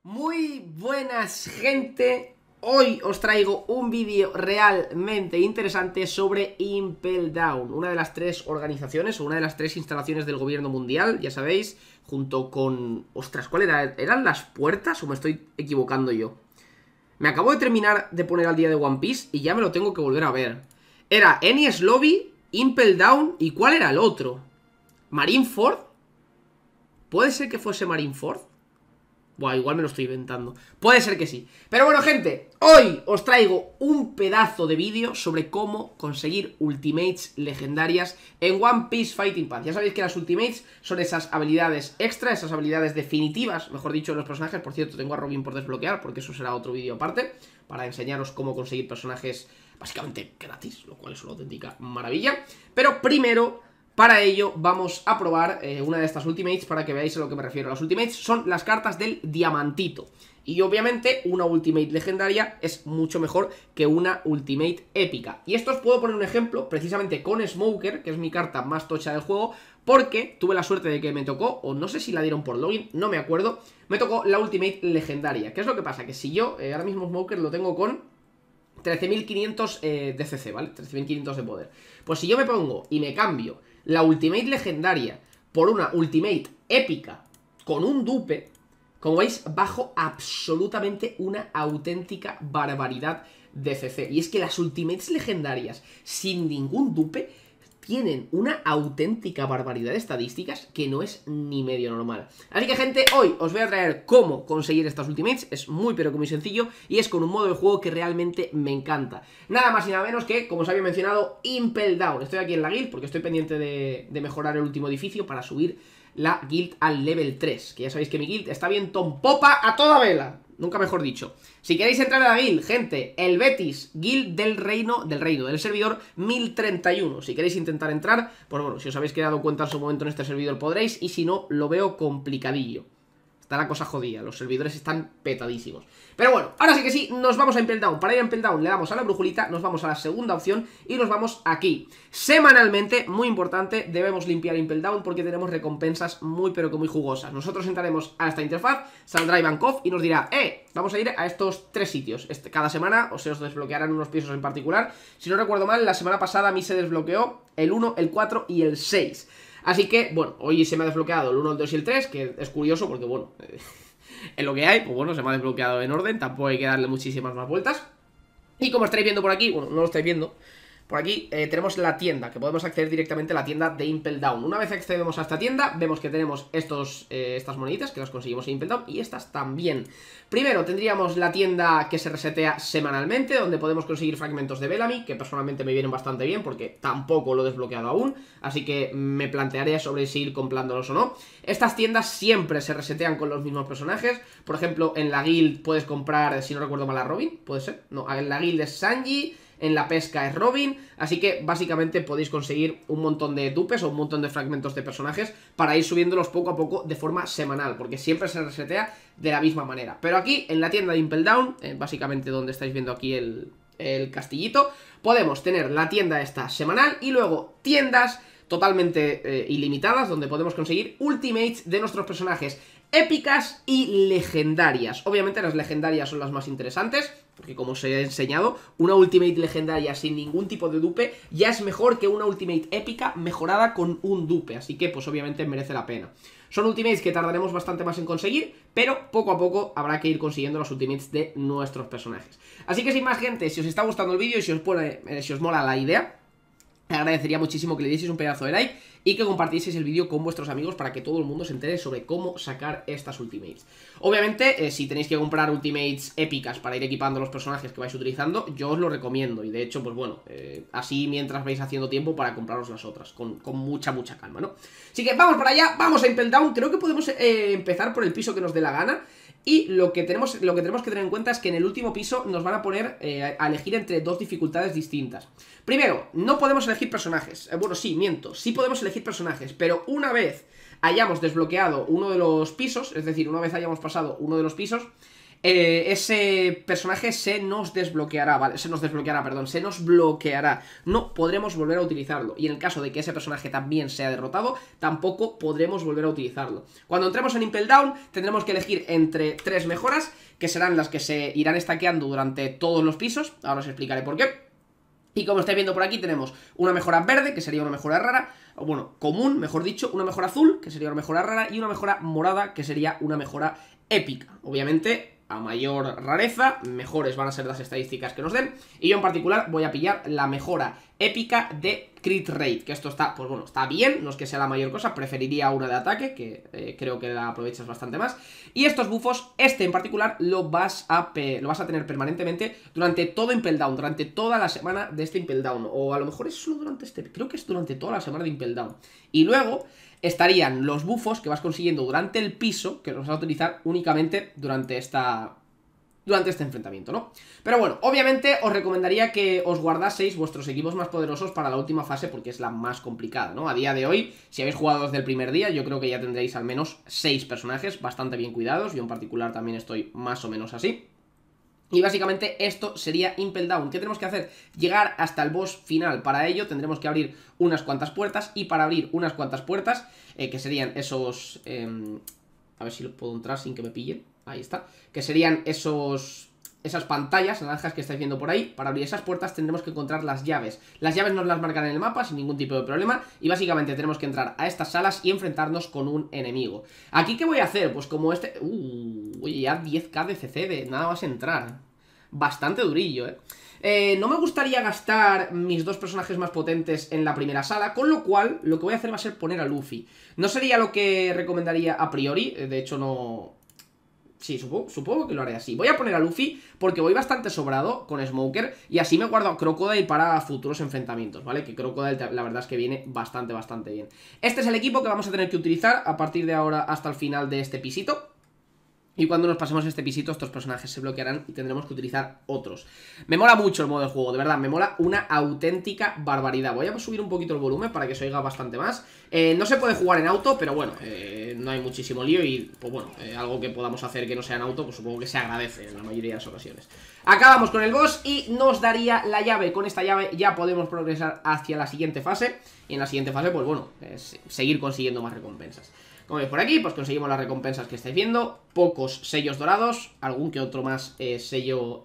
Muy buenas, gente. Hoy os traigo un vídeo realmente interesante sobre Impel Down, una de las tres organizaciones o una de las tres instalaciones del gobierno mundial, ya sabéis, junto con... Ostras, ¿cuál era? ¿Eran las puertas o me estoy equivocando yo? Me acabo de terminar de poner al día de One Piece y ya me lo tengo que volver a ver. Era Enies Lobby, Impel Down y ¿cuál era el otro? ¿Marineford? ¿Puede ser que fuese Marineford? Buah, igual me lo estoy inventando. Puede ser que sí. Pero bueno, gente, hoy os traigo un pedazo de vídeo sobre cómo conseguir ultimates legendarias en One Piece Fighting Path. Ya sabéis que las ultimates son esas habilidades extra, esas habilidades definitivas, mejor dicho, de los personajes. Por cierto, tengo a Robin por desbloquear, porque eso será otro vídeo aparte, para enseñaros cómo conseguir personajes básicamente gratis, lo cual es una auténtica maravilla. Pero primero... para ello vamos a probar una de estas ultimates para que veáis a lo que me refiero. Las ultimates son las cartas del diamantito. Y obviamente una ultimate legendaria es mucho mejor que una ultimate épica. Y esto os puedo poner un ejemplo precisamente con Smoker, que es mi carta más tocha del juego, porque tuve la suerte de que me tocó, o no sé si la dieron por login, no me acuerdo, me tocó la ultimate legendaria. ¿Qué es lo que pasa? Que si yo ahora mismo Smoker lo tengo con 13.500 de CC, ¿vale? 13.500 de poder. Pues si yo me pongo y me cambio la ultimate legendaria por una ultimate épica con un dupe, como veis, bajo absolutamente una auténtica barbaridad de CC. Y es que las ultimates legendarias sin ningún dupe tienen una auténtica barbaridad de estadísticas que no es ni medio normal. Así que, gente, hoy os voy a traer cómo conseguir estas ultimates. Es muy pero que muy sencillo y es con un modo de juego que realmente me encanta. Nada más y nada menos que, como os había mencionado, Impel Down. Estoy aquí en la guild porque estoy pendiente de mejorar el último edificio para subir la guild al level 3. Que ya sabéis que mi guild está bien tompopa a toda vela. Nunca mejor dicho. Si queréis entrar a la guild, gente, el Betis, guild del del servidor 1031. Si queréis intentar entrar, pues bueno, si os habéis quedado cuenta en su momento en este servidor podréis, y si no, lo veo complicadillo. Está la cosa jodida, los servidores están petadísimos. Pero bueno, ahora sí que sí, nos vamos a Impel Down. Para ir a Impel Down le damos a la brujulita, nos vamos a la segunda opción y nos vamos aquí. Semanalmente, muy importante, debemos limpiar Impel Down porque tenemos recompensas muy pero que muy jugosas. Nosotros entraremos a esta interfaz, saldrá Ivankov y nos dirá, vamos a ir a estos tres sitios. Cada semana o se os desbloquearán unos pisos en particular. Si no recuerdo mal, la semana pasada a mí se desbloqueó el 1, el 4 y el 6. Así que, bueno, hoy se me ha desbloqueado el 1, el 2 y el 3, que es curioso porque, bueno, en lo que hay, pues bueno, se me ha desbloqueado en orden, tampoco hay que darle muchísimas más vueltas. Y como estáis viendo por aquí, bueno, no lo estáis viendo, por aquí tenemos la tienda, que podemos acceder directamente a la tienda de Impel Down. Una vez accedemos a esta tienda, vemos que tenemos estas moneditas que las conseguimos en Impel Down y estas también. Primero tendríamos la tienda que se resetea semanalmente, donde podemos conseguir fragmentos de Bellamy, que personalmente me vienen bastante bien porque tampoco lo he desbloqueado aún, así que me plantearé sobre si ir comprándolos o no. Estas tiendas siempre se resetean con los mismos personajes. Por ejemplo, en la guild puedes comprar, si no recuerdo mal, a Robin, ¿puede ser? No, en la guild es Sanji, en la pesca es Robin, así que básicamente podéis conseguir un montón de dupes o un montón de fragmentos de personajes para ir subiéndolos poco a poco de forma semanal, porque siempre se resetea de la misma manera. Pero aquí, en la tienda de Impel Down, básicamente donde estáis viendo aquí el castillito, podemos tener la tienda esta semanal y luego tiendas totalmente ilimitadas, donde podemos conseguir ultimates de nuestros personajes épicas y legendarias. Obviamente las legendarias son las más interesantes, porque como os he enseñado, una ultimate legendaria sin ningún tipo de dupe ya es mejor que una ultimate épica mejorada con un dupe, así que pues obviamente merece la pena. Son ultimates que tardaremos bastante más en conseguir, pero poco a poco habrá que ir consiguiendo los ultimates de nuestros personajes. Así que sin más, gente, si os está gustando el vídeo y si os mola la idea, te agradecería muchísimo que le dieseis un pedazo de like y que compartieseis el vídeo con vuestros amigos para que todo el mundo se entere sobre cómo sacar estas ultimates. Obviamente, si tenéis que comprar ultimates épicas para ir equipando los personajes que vais utilizando, yo os lo recomiendo. Y de hecho, pues bueno, así mientras vais haciendo tiempo para compraros las otras, con mucha calma, ¿no? Así que vamos para allá, vamos a Impel Down. Creo que podemos empezar por el piso que nos dé la gana. Y lo que tenemos que tener en cuenta es que en el último piso nos van a poner a elegir entre dos dificultades distintas. Primero, no podemos elegir personajes. Bueno, sí, miento, sí podemos elegir personajes, pero una vez hayamos desbloqueado uno de los pisos, es decir, una vez hayamos pasado uno de los pisos, ese personaje se nos desbloqueará, ¿vale? Se nos desbloqueará, perdón, se nos bloqueará. No podremos volver a utilizarlo. Y en el caso de que ese personaje también sea derrotado, tampoco podremos volver a utilizarlo. Cuando entremos en Impel Down, tendremos que elegir entre 3 mejoras, que serán las que se irán stackeando durante todos los pisos. Ahora os explicaré por qué. Y como estáis viendo por aquí tenemos una mejora verde, que sería una mejora rara, o bueno, común, mejor dicho, una mejora azul, que sería una mejora rara, y una mejora morada, que sería una mejora épica. Obviamente, a mayor rareza, mejores van a ser las estadísticas que nos den. Y yo en particular voy a pillar la mejora épica de Crit Rate, que esto está, pues bueno, está bien, no es que sea la mayor cosa, preferiría una de ataque, que creo que la aprovechas bastante más. Y estos buffos, este en particular, lo vas a tener permanentemente durante todo Impel Down, durante toda la semana de este Impel Down. O a lo mejor es solo durante creo que es durante toda la semana de Impel Down. Y luego estarían los buffos que vas consiguiendo durante el piso, que los vas a utilizar únicamente durante este enfrentamiento, ¿no? Pero bueno, obviamente os recomendaría que os guardaseis vuestros equipos más poderosos para la última fase, porque es la más complicada, ¿no? A día de hoy, si habéis jugado desde el primer día, yo creo que ya tendréis al menos 6 personajes bastante bien cuidados. Yo en particular también estoy más o menos así. Y básicamente esto sería Impel Down. ¿Qué tenemos que hacer? Llegar hasta el boss final. Para ello tendremos que abrir unas cuantas puertas. Y para abrir unas cuantas puertas, que serían esos... a ver si lo puedo entrar sin que me pillen. Ahí está. Que serían esas pantallas naranjas que estáis viendo por ahí. Para abrir esas puertas tendremos que encontrar las llaves. Las llaves nos las marcan en el mapa sin ningún tipo de problema. Y básicamente tenemos que entrar a estas salas y enfrentarnos con un enemigo. ¿Aquí qué voy a hacer? Pues como este... oye, ya 10k de CC de nada más entrar. Bastante durillo, no me gustaría gastar mis 2 personajes más potentes en la primera sala, con lo cual lo que voy a hacer va a ser poner a Luffy. No sería lo que recomendaría a priori, de hecho no... Sí, supongo que lo haré así. Voy a poner a Luffy porque voy bastante sobrado con Smoker y así me guardo a Crocodile para futuros enfrentamientos, ¿vale? Que Crocodile la verdad es que viene bastante bien. Este es el equipo que vamos a tener que utilizar a partir de ahora hasta el final de este pisito. Y cuando nos pasemos este pisito, estos personajes se bloquearán y tendremos que utilizar otros. Me mola mucho el modo de juego, de verdad, me mola una auténtica barbaridad. Voy a subir un poquito el volumen para que se oiga bastante más. No se puede jugar en auto, pero bueno, no hay muchísimo lío y, pues bueno, algo que podamos hacer que no sea en auto, pues supongo que se agradece en la mayoría de las ocasiones. Acabamos con el boss y nos daría la llave. Con esta llave ya podemos progresar hacia la siguiente fase. Y en la siguiente fase, pues bueno, seguir consiguiendo más recompensas. Como veis por aquí, pues conseguimos las recompensas que estáis viendo. Pocos sellos dorados, algún que otro más sello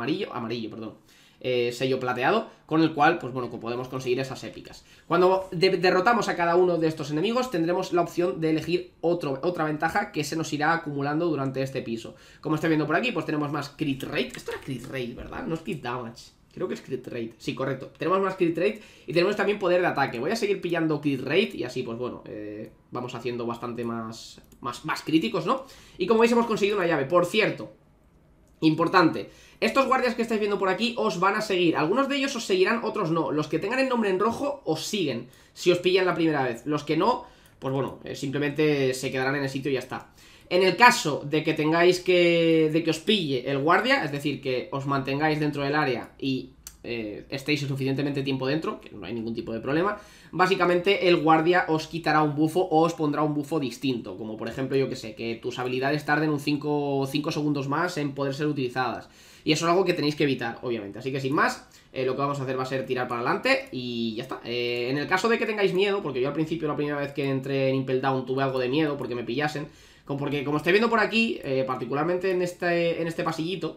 sello plateado, con el cual, pues bueno, podemos conseguir esas épicas. Cuando derrotamos a cada uno de estos enemigos, tendremos la opción de elegir otra ventaja que se nos irá acumulando durante este piso. Como estáis viendo por aquí, pues tenemos más crit rate. Esto era crit rate, ¿verdad? No es crit damage. Creo que es crit rate, sí, correcto. Tenemos más crit rate y tenemos también poder de ataque. Voy a seguir pillando crit rate y así, pues bueno, vamos haciendo bastante más críticos, ¿no? Y como veis hemos conseguido una llave. Por cierto, importante, estos guardias que estáis viendo por aquí os van a seguir. Algunos de ellos os seguirán, otros no. Los que tengan el nombre en rojo os siguen si os pillan la primera vez. Los que no, pues bueno, simplemente se quedarán en el sitio y ya está. En el caso de que tengáis de que os pille el guardia, es decir, que os mantengáis dentro del área y estéis el suficientemente tiempo dentro, que no hay ningún tipo de problema, básicamente el guardia os quitará un bufo o os pondrá un bufo distinto, como por ejemplo, yo que sé, que tus habilidades tarden un 5 segundos más en poder ser utilizadas. Y eso es algo que tenéis que evitar, obviamente. Así que sin más, lo que vamos a hacer va a ser tirar para adelante y ya está. En el caso de que tengáis miedo, porque yo al principio, la primera vez que entré en Impel Down, tuve algo de miedo porque me pillasen. Porque como estáis viendo por aquí, particularmente en este pasillito,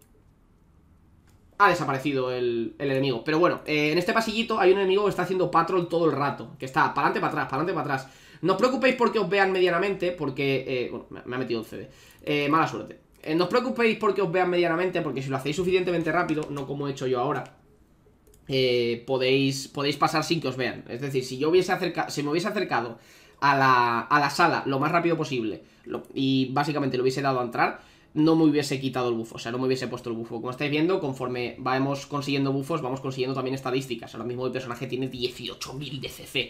ha desaparecido el enemigo. Pero bueno, en este pasillito hay un enemigo que está haciendo patrol todo el rato, que está para adelante, para atrás, para adelante, para atrás. No os preocupéis porque os vean medianamente, porque... bueno, me ha metido un CD. Mala suerte. No os preocupéis porque os vean medianamente, porque si lo hacéis suficientemente rápido, no como he hecho yo ahora, podéis pasar sin que os vean. Es decir, si me hubiese acercado a la sala lo más rápido posible y básicamente le hubiese dado a entrar, no me hubiese quitado el bufo, o sea, no me hubiese puesto el bufo. Como estáis viendo, conforme vamos consiguiendo bufos, vamos consiguiendo también estadísticas. Ahora mismo el personaje tiene 18.000 de CC.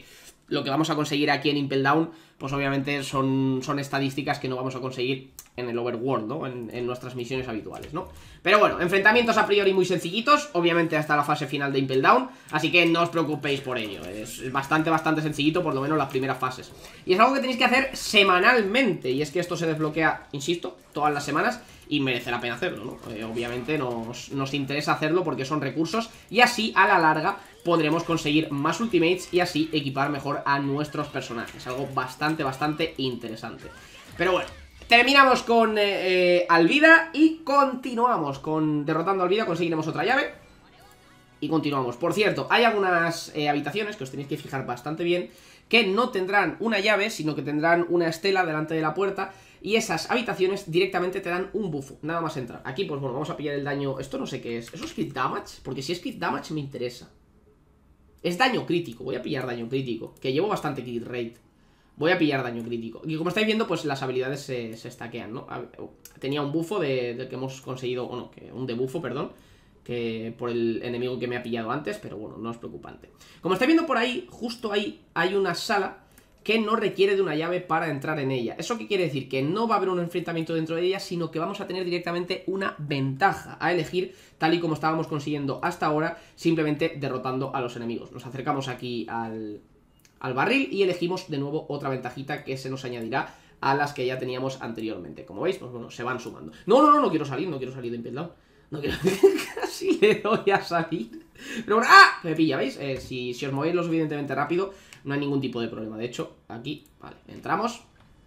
lo que vamos a conseguir aquí en Impel Down, pues obviamente son estadísticas que no vamos a conseguir en el Overworld, ¿no? En nuestras misiones habituales, ¿no? Pero bueno, enfrentamientos a priori muy sencillitos, obviamente hasta la fase final de Impel Down, así que no os preocupéis por ello, es bastante sencillito, por lo menos las primeras fases. Y es algo que tenéis que hacer semanalmente, y es que esto se desbloquea, insisto, todas las semanas, y merece la pena hacerlo, ¿no? Obviamente nos interesa hacerlo porque son recursos, y así a la larga podremos conseguir más ultimates y así equipar mejor a nuestros personajes. Algo bastante interesante. Pero bueno, terminamos con Alvida y continuamos con derrotando a Alvida, conseguiremos otra llave y continuamos. Por cierto, hay algunas habitaciones que os tenéis que fijar bastante bien, que no tendrán una llave, sino que tendrán una estela delante de la puerta. Y esas habitaciones directamente te dan un bufo, nada más entrar. Aquí, pues bueno, vamos a pillar el daño. Esto no sé qué es. ¿Eso es crit damage? Porque si es crit damage me interesa. Es daño crítico, voy a pillar daño crítico, que llevo bastante crit rate. Voy a pillar daño crítico. Y como estáis viendo, pues las habilidades se stackean, ¿no? Tenía un bufo del que hemos conseguido, o no, un debufo, perdón, que por el enemigo que me ha pillado antes, pero bueno, no es preocupante. Como estáis viendo por ahí, justo ahí hay una sala que no requiere de una llave para entrar en ella. ¿Eso qué quiere decir? Que no va a haber un enfrentamiento dentro de ella, sino que vamos a tener directamente una ventaja a elegir, tal y como estábamos consiguiendo hasta ahora, simplemente derrotando a los enemigos. Nos acercamos aquí al barril y elegimos de nuevo otra ventajita que se nos añadirá a las que ya teníamos anteriormente. Como veis, pues bueno, se van sumando. No quiero salir de Impel Down. No quiero... Casi le doy a salir. Pero bueno, ¡ah! Me pilla, ¿veis? Si os movéis lo suficientemente rápido, no hay ningún tipo de problema. De hecho, aquí, vale, entramos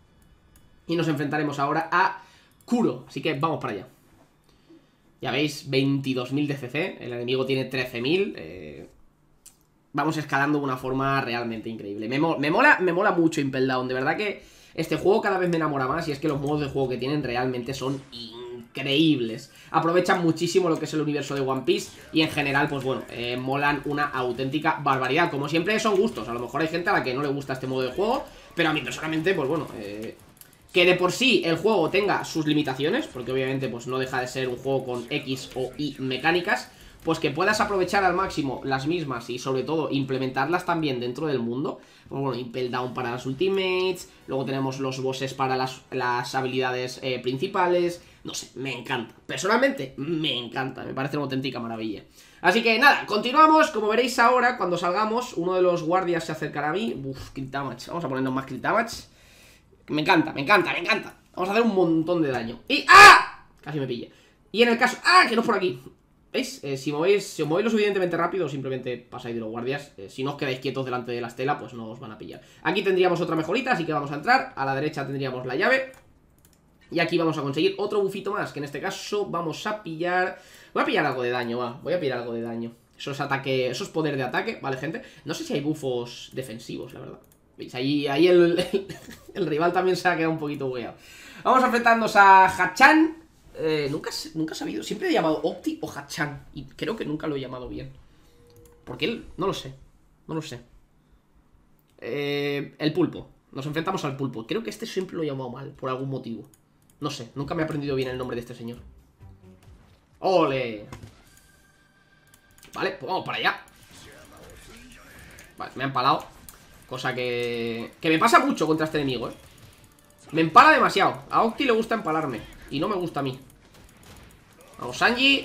y nos enfrentaremos ahora a Kuro. Así que vamos para allá. Ya veis, 22.000 de CC. El enemigo tiene 13.000. Vamos escalando de una forma realmente increíble. Me mola mucho Impel Down. De verdad que este juego cada vez me enamora más. Y es que los modos de juego que tienen realmente son increíbles. Aprovechan muchísimo lo que es el universo de One Piece. Y en general, pues bueno, molan una auténtica barbaridad. Como siempre son gustos. A lo mejor hay gente a la que no le gusta este modo de juego, pero a mí personalmente, pues bueno, que de por sí el juego tenga sus limitaciones, porque obviamente pues no deja de ser un juego con X o Y mecánicas, pues que puedas aprovechar al máximo las mismas y sobre todo implementarlas también dentro del mundo. Pues bueno, Impel Down para las ultimates, luego tenemos los bosses para las habilidades principales. No sé, me encanta. Personalmente, me encanta, me parece una auténtica maravilla. Así que nada, continuamos. Como veréis ahora, cuando salgamos, uno de los guardias se acercará a mí. Uf, crit damage, vamos a ponernos más crit damage. Me encanta. Vamos a hacer un montón de daño. Y ¡ah! Casi me pilla. Y en el caso... ¡ah! Que no es por aquí. ¿Veis? Si os movéis lo suficientemente rápido, simplemente pasáis de los guardias. Si no os quedáis quietos delante de la estela, pues no os van a pillar. Aquí tendríamos otra mejorita, así que vamos a entrar. A la derecha tendríamos la llave. Y aquí vamos a conseguir otro bufito más, que en este caso vamos a pillar... Voy a pillar algo de daño, va. Voy a pillar algo de daño. Eso es ataque, eso es poder de ataque, ¿vale, gente? No sé si hay bufos defensivos, la verdad. ¿Veis? Ahí el rival también se ha quedado un poquito bugueado. Vamos a enfrentarnos a Hachan. Nunca he sabido, siempre he llamado Octi o Hachan. Y creo que nunca lo he llamado bien. Porque él, no lo sé. El pulpo. Nos enfrentamos al pulpo. Creo que este siempre lo he llamado mal, por algún motivo. No sé, nunca me he aprendido bien el nombre de este señor. ¡Ole! Vale, pues vamos para allá. Vale, me ha empalado. Cosa que me pasa mucho contra este enemigo, ¿eh? Me empala demasiado. A Octi le gusta empalarme y no me gusta a mí. Vamos, Sanji.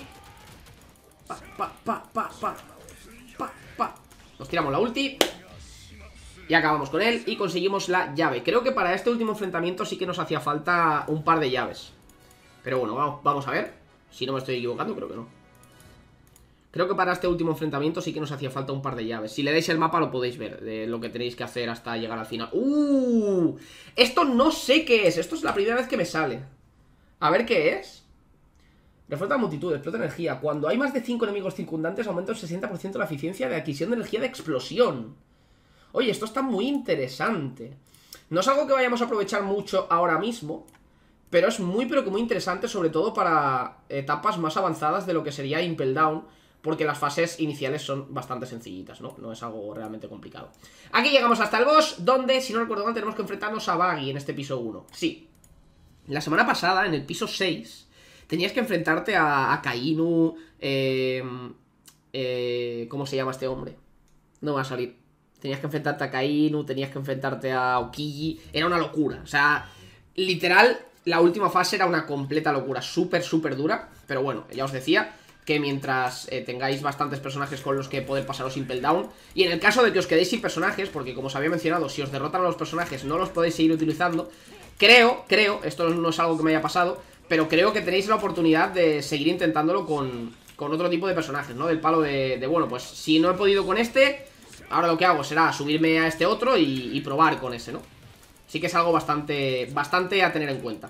Nos tiramos la ulti y acabamos con él y conseguimos la llave. Creo que para este último enfrentamiento sí que nos hacía falta un par de llaves. Pero bueno, vamos a ver. Si no me estoy equivocando, creo que no. Creo que para este último enfrentamiento sí que nos hacía falta un par de llaves. Si le dais el mapa lo podéis ver, de lo que tenéis que hacer hasta llegar al final. Esto no sé qué es. Esto es la primera vez que me sale. A ver qué es. Refuerza multitud, explota energía. Cuando hay más de 5 enemigos circundantes aumenta un 60% la eficiencia de adquisición de energía de explosión. Oye, esto está muy interesante. No es algo que vayamos a aprovechar mucho ahora mismo, pero es muy pero que muy interesante, sobre todo para etapas más avanzadas de lo que sería Impel Down, porque las fases iniciales son bastante sencillitas, ¿no? No es algo realmente complicado. Aquí llegamos hasta el boss, donde, si no recuerdo mal, tenemos que enfrentarnos a Buggy en este piso 1. Sí. La semana pasada, en el piso 6, tenías que enfrentarte a Kainu. ¿Cómo se llama este hombre? No va a salir. tenías que enfrentarte a Kainu, tenías que enfrentarte a Okiji. Era una locura, o sea, literal, la última fase era una completa locura. Súper, súper dura, pero bueno, ya os decía que mientras tengáis bastantes personajes con los que poder pasaros Impel Down, y en el caso de que os quedéis sin personajes, porque como os había mencionado, si os derrotan a los personajes no los podéis seguir utilizando, creo, esto no es algo que me haya pasado, pero creo que tenéis la oportunidad de seguir intentándolo con otro tipo de personajes, ¿no? Del palo de, bueno, pues si no he podido con este, ahora lo que hago será subirme a este otro y probar con ese, ¿no? Sí que es algo bastante a tener en cuenta.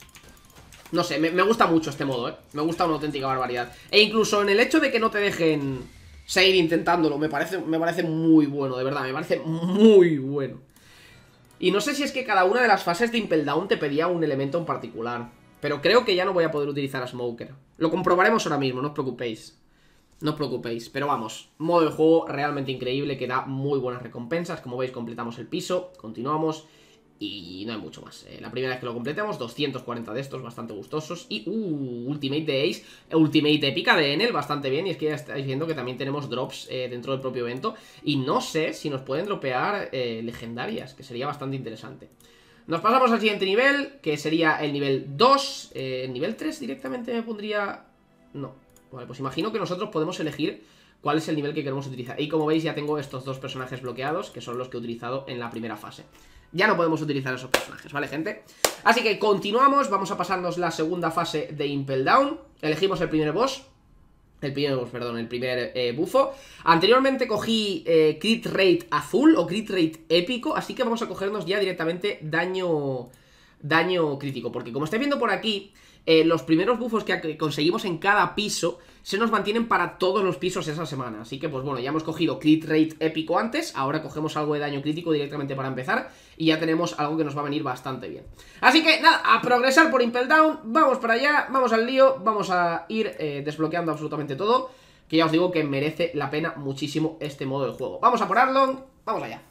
No sé, me gusta mucho este modo, ¿eh? Me gusta una auténtica barbaridad. E incluso en el hecho de que no te dejen seguir intentándolo, me parece muy bueno, de verdad, me parece muy bueno. Y no sé si es que cada una de las fases de Impel Down te pedía un elemento en particular, pero creo que ya no voy a poder utilizar a Smoker. Lo comprobaremos ahora mismo, no os preocupéis. No os preocupéis, pero vamos, modo de juego realmente increíble, que da muy buenas recompensas. Como veis, completamos el piso, continuamos y no hay mucho más. La primera vez que lo completamos, 240 de estos, bastante gustosos. Y, Ultimate de Ace, Ultimate épica de Enel, bastante bien. Y es que ya estáis viendo que también tenemos drops dentro del propio evento. Y no sé si nos pueden dropear legendarias, que sería bastante interesante. Nos pasamos al siguiente nivel, que sería el nivel 2. El nivel 3 directamente me pondría... No, vale, pues imagino que nosotros podemos elegir cuál es el nivel que queremos utilizar. Y como veis ya tengo estos dos personajes bloqueados, que son los que he utilizado en la primera fase. Ya no podemos utilizar esos personajes, ¿vale, gente? Así que continuamos, vamos a pasarnos la segunda fase de Impel Down. Elegimos el primer boss. El primer bufo. Anteriormente cogí crit rate azul o crit rate épico, así que vamos a cogernos ya directamente daño crítico, porque como estáis viendo por aquí, los primeros bufos que conseguimos en cada piso se nos mantienen para todos los pisos esa semana. Así que pues bueno, ya hemos cogido crit rate épico antes, ahora cogemos algo de daño crítico directamente para empezar, y ya tenemos algo que nos va a venir bastante bien. Así que nada, a progresar por Impel Down, vamos para allá, vamos al lío, vamos a ir desbloqueando absolutamente todo, que ya os digo que merece la pena muchísimo este modo de juego. Vamos a por Arlong, vamos allá.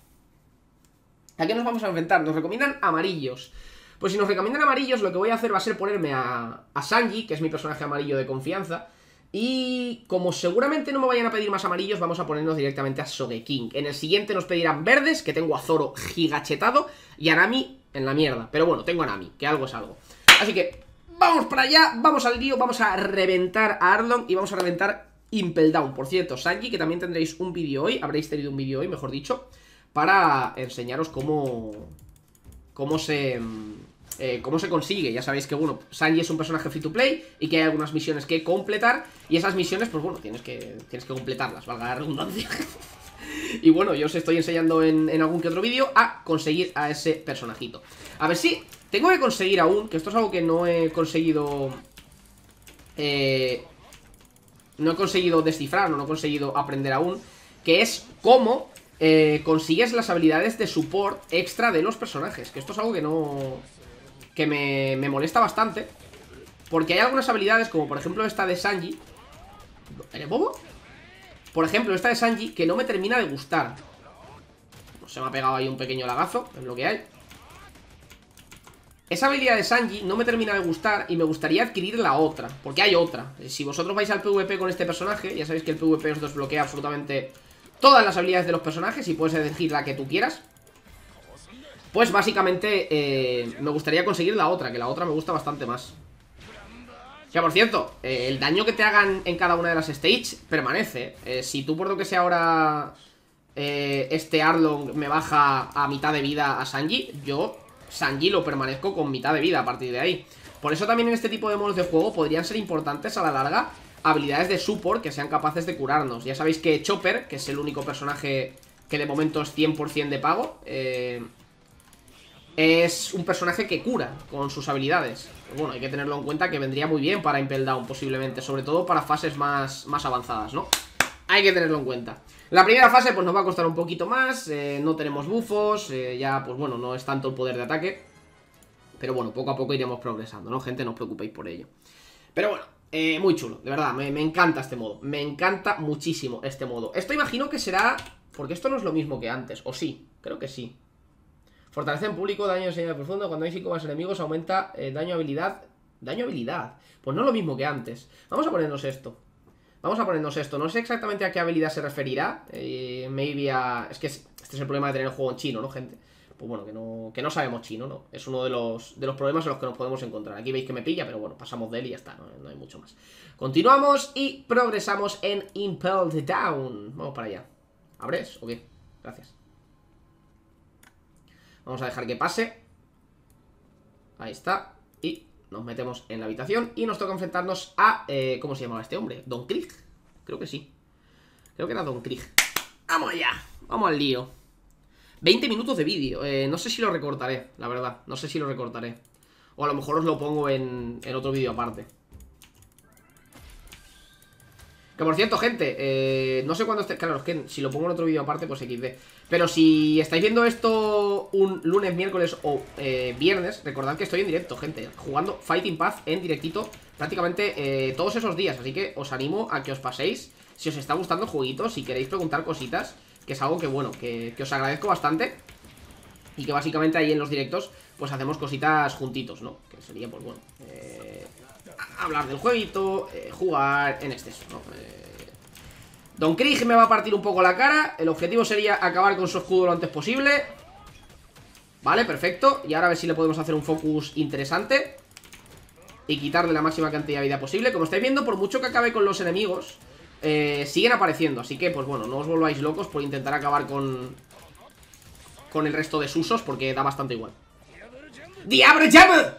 ¿A qué nos vamos a enfrentar? Nos recomiendan amarillos. Pues si nos recomiendan amarillos, lo que voy a hacer va a ser ponerme a Sanji, que es mi personaje amarillo de confianza. Y como seguramente no me vayan a pedir más amarillos, vamos a ponernos directamente a Sogeking. En el siguiente nos pedirán verdes, que tengo a Zoro gigachetado, y a Nami en la mierda. Pero bueno, tengo a Nami, que algo es algo. Así que vamos para allá, vamos al lío, vamos a reventar a Arlong y vamos a reventar Impel Down. Por cierto, Sanji, que también tendréis un vídeo hoy, habréis tenido un vídeo hoy, mejor dicho, para enseñaros cómo se consigue. Ya sabéis que, bueno, Sanji es un personaje free to play y que hay algunas misiones que completar, y esas misiones, pues bueno, tienes que completarlas, valga la redundancia. Y bueno, yo os estoy enseñando en algún que otro vídeo a conseguir a ese personajito. A ver si tengo que conseguir aún, que esto es algo que no he conseguido descifrar, no he conseguido aprender aún, que es cómo consigues las habilidades de support extra de los personajes. Que esto es algo que me molesta bastante, porque hay algunas habilidades, como por ejemplo esta de Sanji. ¿Eres bobo? Por ejemplo, esta de Sanji, que no me termina de gustar. Se me ha pegado ahí un pequeño lagazo, es lo que hay. Esa habilidad de Sanji no me termina de gustar y me gustaría adquirir la otra, porque hay otra. Si vosotros vais al PvP con este personaje, ya sabéis que el PvP os desbloquea absolutamente todas las habilidades de los personajes y puedes elegir la que tú quieras. Pues básicamente me gustaría conseguir la otra, que la otra me gusta bastante más. Que por cierto, el daño que te hagan en cada una de las stages permanece. Si tú por lo que sea ahora este Arlong me baja a mitad de vida a Sanji, yo Sanji lo permanezco con mitad de vida a partir de ahí. Por eso también en este tipo de modos de juego podrían ser importantes a la larga habilidades de support que sean capaces de curarnos. Ya sabéis que Chopper, que es el único personaje que de momento es 100% de pago, es un personaje que cura con sus habilidades. Bueno, hay que tenerlo en cuenta, que vendría muy bien para Impel Down posiblemente, sobre todo para fases más avanzadas, ¿no? Hay que tenerlo en cuenta. La primera fase pues nos va a costar un poquito más, no tenemos bufos, ya pues bueno, no es tanto el poder de ataque, pero bueno, poco a poco iremos progresando, ¿no, gente? No os preocupéis por ello. Pero bueno, muy chulo, de verdad, me encanta este modo, me encanta muchísimo este modo. Esto imagino que será, porque esto no es lo mismo que antes, o sí, creo que sí. Fortalece en público, daño de señal profundo. Cuando hay 5 más enemigos aumenta daño habilidad. ¿Daño habilidad? Pues no es lo mismo que antes. Vamos a ponernos esto. Vamos a ponernos esto. No sé exactamente a qué habilidad se referirá. Maybe a... Es que este es el problema de tener el juego en chino, ¿no, gente? Pues bueno, que no sabemos chino, ¿no? Es uno de los problemas en los que nos podemos encontrar. Aquí veis que me pilla, pero bueno, pasamos de él y ya está, no hay mucho más. Continuamos y progresamos en Impelled Down. Vamos para allá. ¿Abres o qué? Gracias. Vamos a dejar que pase. Ahí está. Y nos metemos en la habitación y nos toca enfrentarnos a... ¿cómo se llamaba este hombre? ¿Don Krieg? Creo que sí. Creo que era Don Krieg. ¡Vamos allá! Vamos al lío. 20 minutos de vídeo. No sé si lo recortaré, la verdad. No sé si lo recortaré. O a lo mejor os lo pongo en otro vídeo aparte. Que por cierto, gente, no sé cuándo esté... Claro, es que si lo pongo en otro vídeo aparte, pues XD. Pero si estáis viendo esto un lunes, miércoles o viernes, recordad que estoy en directo, gente, jugando Fighting Path en directito prácticamente todos esos días. Así que os animo a que os paséis. Si os está gustando el jueguito, si queréis preguntar cositas, que es algo que, bueno, que os agradezco bastante. Y que básicamente ahí en los directos pues hacemos cositas juntitos, ¿no? Que sería, pues bueno, hablar del jueguito, jugar en exceso, ¿no? Don Krieg me va a partir un poco la cara. El objetivo sería acabar con su escudo lo antes posible. Vale, perfecto. Y ahora a ver si le podemos hacer un focus interesante y quitarle la máxima cantidad de vida posible. Como estáis viendo, por mucho que acabe con los enemigos, siguen apareciendo. Así que, pues bueno, no os volváis locos por intentar acabar con el resto de Susos, porque da bastante igual. ¡Diablo Jam!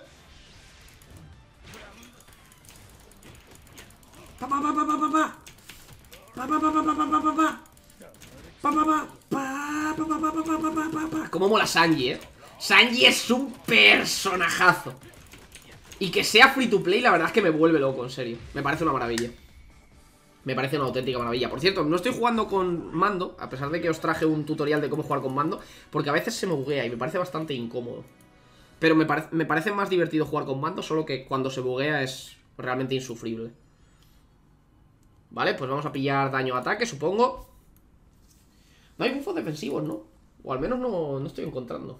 Cómo mola Sanji, Sanji es un personajazo. Y que sea free to play, la verdad es que me vuelve loco, en serio. Me parece una maravilla. Me parece una auténtica maravilla. Por cierto, no estoy jugando con mando, a pesar de que os traje un tutorial de cómo jugar con mando, porque a veces se me buguea y me parece bastante incómodo. Pero me parece más divertido jugar con mando, solo que cuando se buguea es realmente insufrible. Vale, pues vamos a pillar daño-ataque, supongo. No hay buffos defensivos, ¿no? O al menos no estoy encontrando.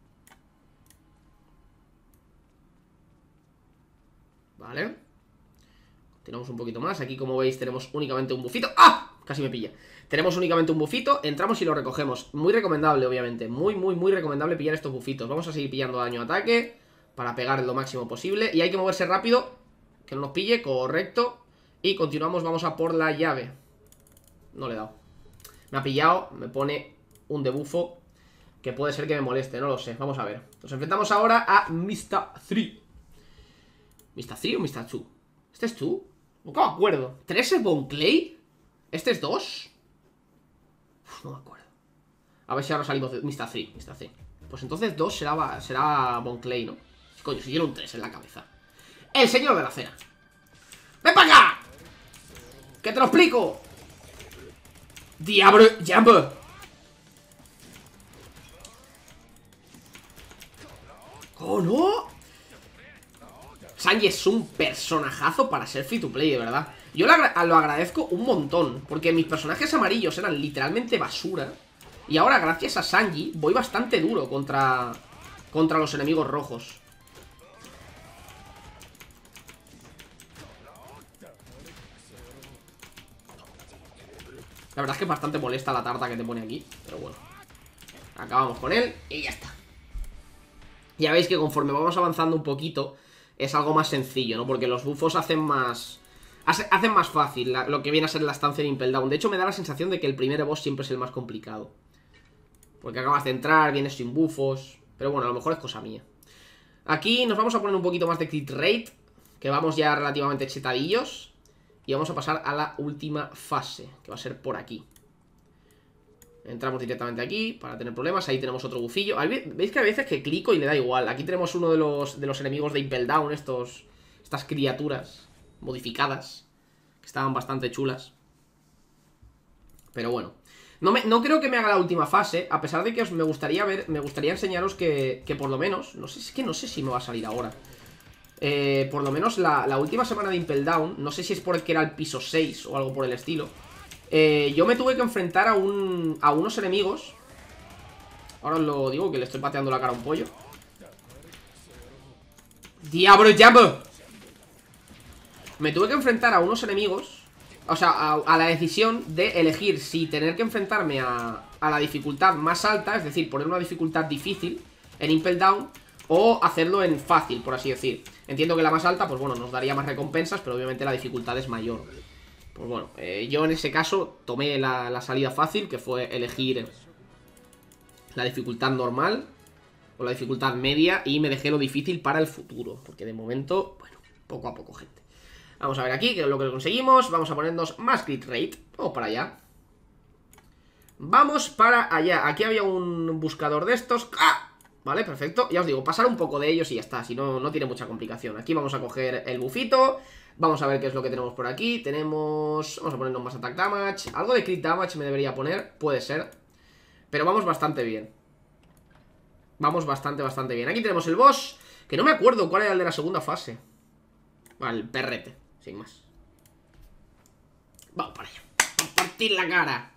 Vale. Tenemos un poquito más. Aquí, como veis, tenemos únicamente un buffito. ¡Ah! Casi me pilla. Tenemos únicamente un buffito. Entramos y lo recogemos. Muy recomendable, obviamente. Muy recomendable pillar estos bufitos. Vamos a seguir pillando daño-ataque para pegar lo máximo posible. Y hay que moverse rápido, que no nos pille. Correcto. Y continuamos, vamos a por la llave. No le he dado. Me ha pillado, me pone un debufo que puede ser que me moleste, no lo sé. Vamos a ver. Nos enfrentamos ahora a Mr. 3. ¿Mr. 3 o Mr. 2? ¿Este es 2? Nunca me acuerdo. ¿3 es Bon Clay? ¿Este es 2? No me acuerdo. A ver si ahora salimos de Mr. 3. Pues entonces 2 será Bon Clay, ¿no? Coño, si tiene un 3 en la cabeza. El señor de la cena. ¡Ven para acá! ¡Que te lo explico! ¡Diablo Jump! ¡Oh, no! Sanji es un personajazo para ser free to play, de verdad. Yo lo agradezco un montón, porque mis personajes amarillos eran literalmente basura. Y ahora, gracias a Sanji, voy bastante duro contra los enemigos rojos. La verdad es que es bastante molesta la tarta que te pone aquí, pero bueno. Acabamos con él y ya está. Ya veis que conforme vamos avanzando un poquito es algo más sencillo, ¿no? Porque los buffos hacen más fácil lo que viene a ser la estancia de Impel Down. De hecho, me da la sensación de que el primer boss siempre es el más complicado, porque acabas de entrar, vienes sin buffos. Pero bueno, a lo mejor es cosa mía. Aquí nos vamos a poner un poquito más de crit rate, que vamos ya relativamente chetadillos. Y vamos a pasar a la última fase, que va a ser por aquí. Entramos directamente aquí para tener problemas. Ahí tenemos otro bufillo. ¿Veis que a veces que clico y le da igual? Aquí tenemos uno de los enemigos de Impel Down, estas criaturas modificadas, que estaban bastante chulas. Pero bueno, no creo que me haga la última fase, a pesar de que me gustaría enseñaros que por lo menos, no sé si me va a salir ahora. Por lo menos la última semana de Impel Down, no sé si es porque era el piso 6 o algo por el estilo, yo me tuve que enfrentar a unos enemigos. Ahora os lo digo, que le estoy pateando la cara a un pollo. ¡Diablo Jump! Me tuve que enfrentar a unos enemigos O sea, a la decisión de elegir si tener que enfrentarme a la dificultad más alta, es decir, poner una dificultad difícil en Impel Down, o hacerlo en fácil, por así decir. Entiendo que la más alta, pues bueno, nos daría más recompensas, pero obviamente la dificultad es mayor. Pues bueno, yo en ese caso tomé la salida fácil, que fue elegir la dificultad normal o la dificultad media, y me dejé lo difícil para el futuro, porque de momento, bueno, poco a poco, gente. Vamos a ver aquí, que es lo que conseguimos. Vamos a ponernos más crit rate. Vamos para allá. Vamos para allá. Aquí había un buscador de estos. ¡Ah! Vale, perfecto. Ya os digo, pasar un poco de ellos y ya está. Si no, no tiene mucha complicación. Aquí vamos a coger el bufito. Vamos a ver qué es lo que tenemos por aquí. Tenemos... Vamos a ponernos más attack damage. Algo de crit damage me debería poner. Puede ser. Pero vamos bastante bien. Vamos bastante bien. Aquí tenemos el boss, que no me acuerdo cuál era el de la segunda fase. Vale, el perrete, sin más. Vamos para allá. Vamos a partir la cara.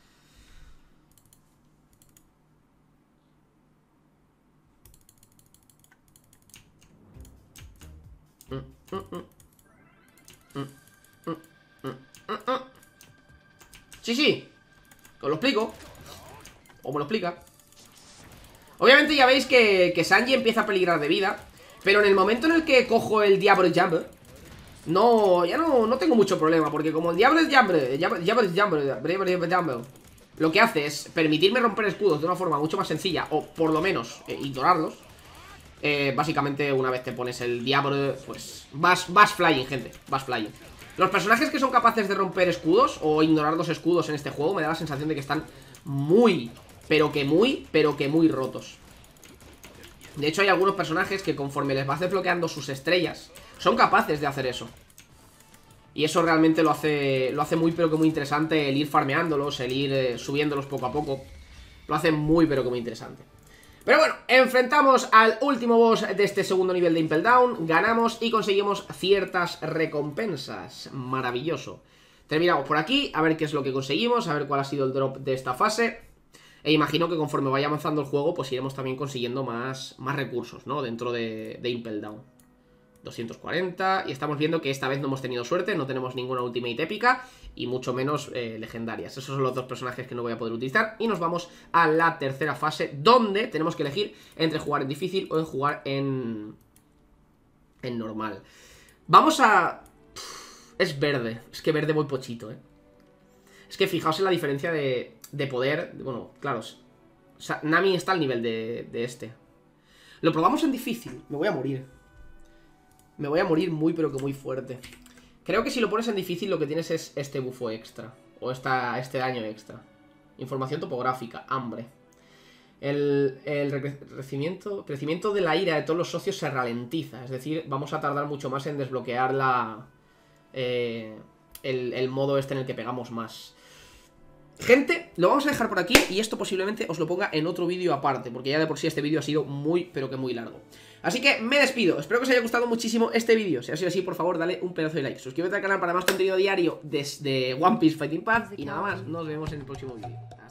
Sí, sí. Os lo explico. O me lo explica. Obviamente ya veis que Sanji empieza a peligrar de vida. Pero en el momento en el que cojo el Diablo Jump, ya no tengo mucho problema. Porque como el Diablo Jump lo que hace es permitirme romper escudos de una forma mucho más sencilla, o por lo menos ignorarlos. Básicamente una vez te pones el Diablo, pues vas flying, gente, vas flying. Los personajes que son capaces de romper escudos o ignorar los escudos en este juego me da la sensación de que están muy, pero que muy rotos. De hecho hay algunos personajes que conforme les vas desbloqueando sus estrellas son capaces de hacer eso. Y eso realmente lo hace muy pero que muy interesante, el ir farmeándolos, el ir subiéndolos poco a poco. Lo hace muy pero que muy interesante. Pero bueno, enfrentamos al último boss de este segundo nivel de Impel Down. Ganamos y conseguimos ciertas recompensas. Maravilloso. Terminamos por aquí, a ver qué es lo que conseguimos, a ver cuál ha sido el drop de esta fase. E imagino que conforme vaya avanzando el juego, pues iremos también consiguiendo más recursos, ¿no? Dentro de Impel Down. 240, y estamos viendo que esta vez no hemos tenido suerte, no tenemos ninguna ultimate épica y mucho menos legendarias. Esos son los dos personajes que no voy a poder utilizar. Y nos vamos a la tercera fase, donde tenemos que elegir entre jugar en difícil o en jugar en normal. Vamos a... Es verde, es que verde muy pochito, Es que fijaos en la diferencia de poder. Bueno, claro, o sea, Nami está al nivel de este. Lo probamos en difícil, me voy a morir. Me voy a morir muy pero que muy fuerte. Creo que si lo pones en difícil lo que tienes es este bufo extra. O este daño extra. Información topográfica, hambre. El crecimiento de la ira de todos los socios se ralentiza. Es decir, vamos a tardar mucho más en desbloquear el modo este en el que pegamos más. Gente, lo vamos a dejar por aquí y esto posiblemente os lo ponga en otro vídeo aparte, porque ya de por sí este vídeo ha sido muy, pero que muy largo. Así que me despido, espero que os haya gustado muchísimo este vídeo. Si ha sido así, por favor, dale un pedazo de like. Suscríbete al canal para más contenido diario desde One Piece Fighting Path. Y nada más, nos vemos en el próximo vídeo.